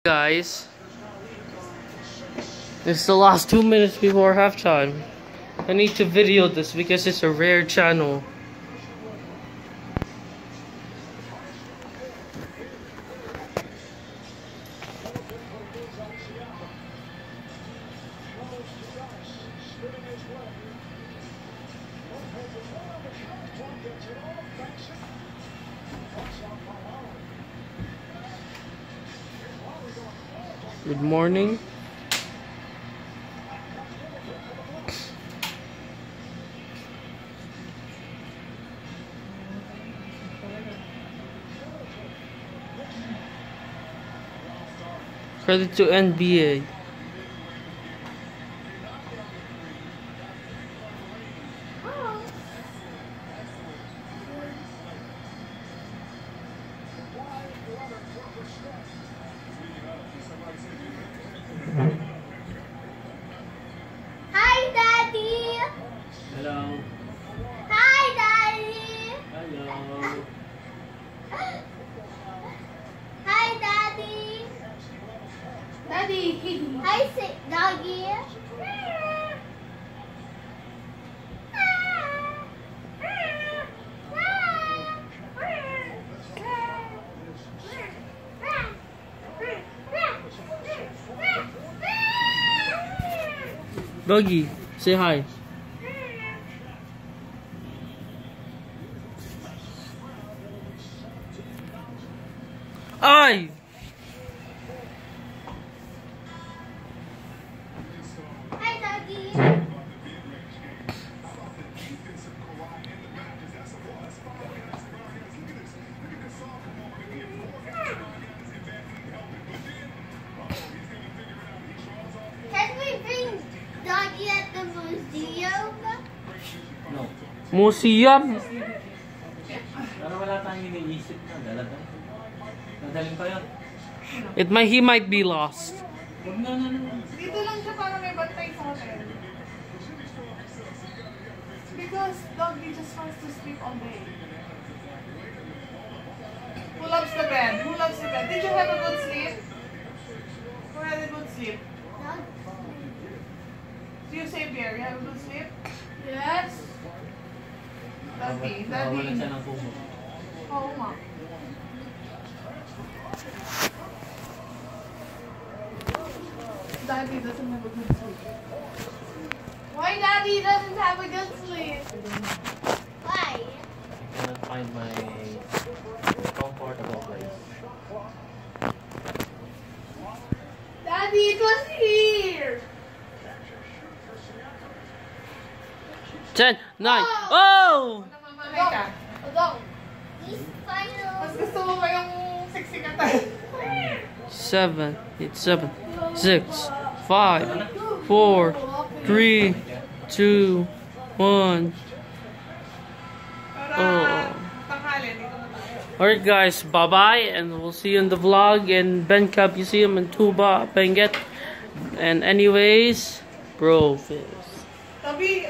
Guys, it's the last 2 minutes before halftime. I need to video this because it's a rare channel. Good morning. Credit to NBA. Hi, Daddy. Hello. Hi, Daddy. Hello. Hi, Daddy. Daddy. Hi, Doggy. Doggy, say hi. Ay! Hi, Doggy. Can we bring Doggy at the museum? No. Museum? Pero wala tayong iniisip na. Dalaga. Nadaling pa yun. He might be lost. Huwag na. Dito lang siya para may bantay sa hotel. Because Doggy just wants to sleep all day. Who loves the bed? Who loves the bed? Did you have a good sleep? Who had a good sleep? Do you say, Pierre, you have a good sleep? Yes. Doggy, Nawawalan siya Daddy. ng kumo. Oo nga. Daddy doesn't have a good sleep. Why Daddy doesn't have a good sleep? Why? I cannot find my comfortable place. Daddy, it was here. 10, 9. Oh! Namamahay ka. Adong, He's final. mas gusto mo ba yung siksikatan? 7, 8, 7, 6, 5, 4, 3, 2, 1. Para tanghali, dito na tayo. Alright guys, bye bye, and we'll see you in the vlog in Ben Cup Museum in Tuba, Benguet. And anyways, bro, Tabi,